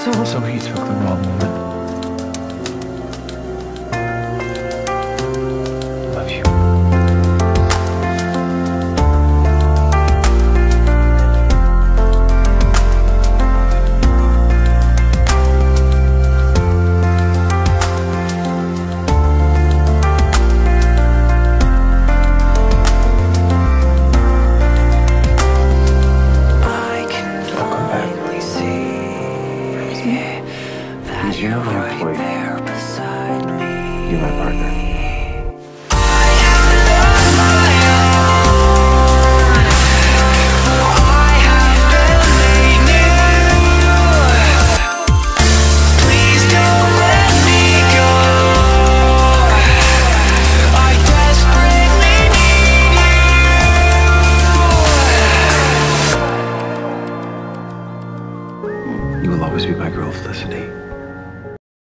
So he took the wrong woman. Love you. You're right there beside me. You're my partner. I have lost my own. I have been made new. Please don't let me go. I desperately need you. You will always be my girl, Felicity.